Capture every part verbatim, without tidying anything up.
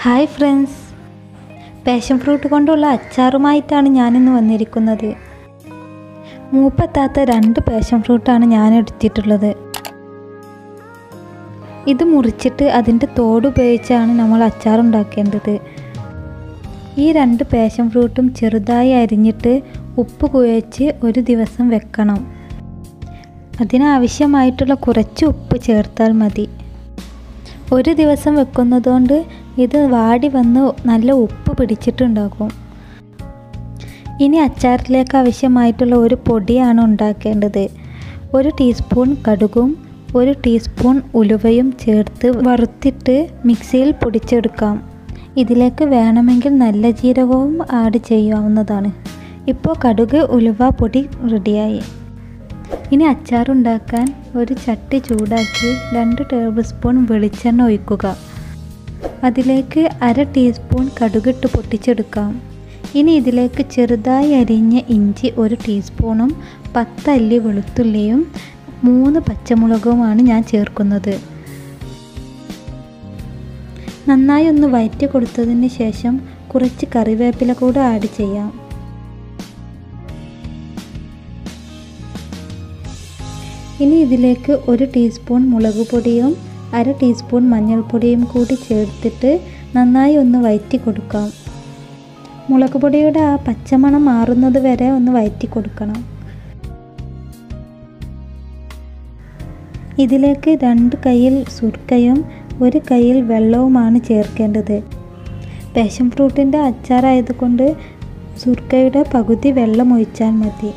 Hi friends, passion fruit കൊണ്ടുള്ള അച്ചാറുമായിട്ടാണ് ഞാനിന്ന് വന്നിരിക്കുന്നത്. മൂപ്പെത്താത്ത രണ്ട് പാഷൻ ഫ്രൂട്ടാണ് ഞാൻ എടുത്തിട്ടുള്ളത്. ഇത് മുറിച്ചിട്ട് അതിൻ്റെ തോട് ഉപയോഗിച്ചാണ് നമ്മൾ അച്ചാറുണ്ടാക്കേണ്ടത്. ഈ രണ്ട് പാഷൻ ഫ്രൂട്ടും ചെറുതായി അരിഞ്ഞിട്ട് ഉപ്പ് കുഴച്ച് ഒരു ദിവസം വെക്കണം. അതിനാവശ്യമായിട്ടുള്ള കുറച്ച് ഉപ്പ് ചേർത്താൽ മതി. ഒരു ദിവസം വെക്കുന്നതുകൊണ്ട് ഇത് വാടി വന്ന് നല്ല ഉപ്പ് പിടിച്ചിട്ടുണ്ടാകും. ഇനി അച്ചാറിലേക്ക് ആവശ്യമായിട്ടുള്ള ഒരു പൊടിയാണ് ഉണ്ടാക്കേണ്ടത്. ഒരു ടീസ്പൂൺ കടുകും ഒരു ടീസ്പൂൺ ഉലുവയും ചേർത്ത് വറുത്തിട്ട് മിക്സിയിൽ പൊടിച്ചെടുക്കാം. ഇതിലേക്ക് വേണമെങ്കിൽ നല്ല ജീരകവും ആഡ് ചെയ്യാവുന്നതാണ്. ഇപ്പോൾ കടുക് ഉലുവ പൊടി റെഡിയായി. ഇനി അച്ചാറുണ്ടാക്കാൻ ഒരു ചട്ടി ചൂടാക്കി രണ്ട് ടേബിൾ സ്പൂൺ വെളിച്ചെണ്ണ ഒഴിക്കുക. അതിലേക്ക് അര ടീസ്പൂൺ കടുകിട്ട് പൊട്ടിച്ചെടുക്കാം. ഇനി ഇതിലേക്ക് ചെറുതായി അരിഞ്ഞ ഇഞ്ചി ഒരു ടീസ്പൂണും പത്തല്ലി വെളുത്തുള്ളിയും മൂന്ന് പച്ചമുളകുമാണ് ഞാൻ ചേർക്കുന്നത്. നന്നായി ഒന്ന് വഴറ്റി കൊടുത്തതിന് ശേഷം കുറച്ച് കറിവേപ്പില കൂടെ ആഡ് ചെയ്യാം. ഇനി ഇതിലേക്ക് ഒരു ടീസ്പൂൺ മുളക് പൊടിയും അര ടീസ്പൂൺ മഞ്ഞൾപ്പൊടിയും കൂടി ചേർത്തിട്ട് നന്നായി ഒന്ന് വഴറ്റി കൊടുക്കാം. മുളക് പൊടിയുടെ ആ പച്ചമണം മാറുന്നത് വരെ ഒന്ന് വഴറ്റി കൊടുക്കണം. ഇതിലേക്ക് രണ്ട് കയ്യിൽ സുർക്കയും ഒരു കയ്യിൽ വെള്ളവുമാണ് ചേർക്കേണ്ടത്. പാഷൻ ഫ്രൂട്ടിൻ്റെ അച്ചാറായതുകൊണ്ട് സുർക്കയുടെ പകുതി വെള്ളം ഒഴിച്ചാൽ മതി.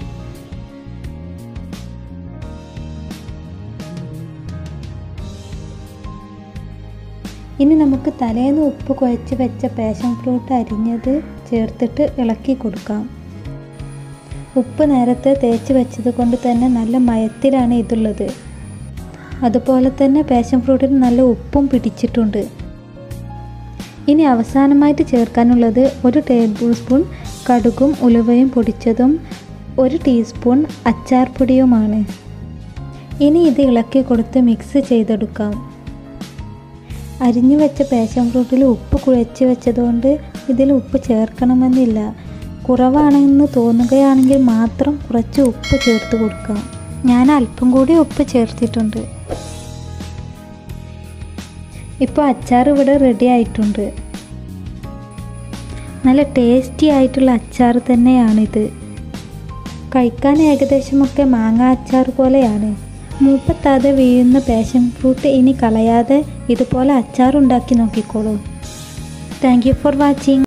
ഇനി നമുക്ക് തലേന്ന് ഉപ്പ് കുഴച്ച് വെച്ച പാഷൻ ഫ്രൂട്ട് അരിഞ്ഞത് ചേർത്തിട്ട് ഇളക്കി കൊടുക്കാം. ഉപ്പ് നേരത്തെ തേച്ച് വെച്ചത് കൊണ്ട് തന്നെ നല്ല മയത്തിലാണ് ഇതുള്ളത്. അതുപോലെ തന്നെ പാഷൻ ഫ്രൂട്ടിന് നല്ല ഉപ്പും പിടിച്ചിട്ടുണ്ട്. ഇനി അവസാനമായിട്ട് ചേർക്കാനുള്ളത് ഒരു ടേബിൾ സ്പൂൺ കടുകും ഉലുവയും പൊടിച്ചതും ഒരു ടീസ്പൂൺ അച്ചാർ പൊടിയുമാണ്. ഇനി ഇത് ഇളക്കി കൊടുത്ത് മിക്സ് ചെയ്തെടുക്കാം. അരിഞ്ഞു വെച്ച പാഷൻ ഫ്രൂട്ടിൽ ഉപ്പ് കുഴച്ച് വെച്ചതുകൊണ്ട് ഇതിൽ ഉപ്പ് ചേർക്കണമെന്നില്ല. കുറവാണെന്ന് തോന്നുകയാണെങ്കിൽ മാത്രം കുറച്ച് ഉപ്പ് ചേർത്ത് കൊടുക്കാം. ഞാൻ അല്പം കൂടി ഉപ്പ് ചേർത്തിട്ടുണ്ട്. ഇപ്പോൾ അച്ചാർ ഇവിടെ റെഡി ആയിട്ടുണ്ട്. നല്ല ടേസ്റ്റി ആയിട്ടുള്ള അച്ചാർ തന്നെയാണിത്. കഴിക്കാൻ ഏകദേശമൊക്കെ മാങ്ങ അച്ചാർ പോലെയാണ്. മൂപ്പെത്താതെ വീഴുന്ന പാഷൻ ഫ്രൂട്ട് ഇനി കളയാതെ ഇതുപോലെ അച്ചാറുണ്ടാക്കി നോക്കിക്കോളൂ. Thank you for watching.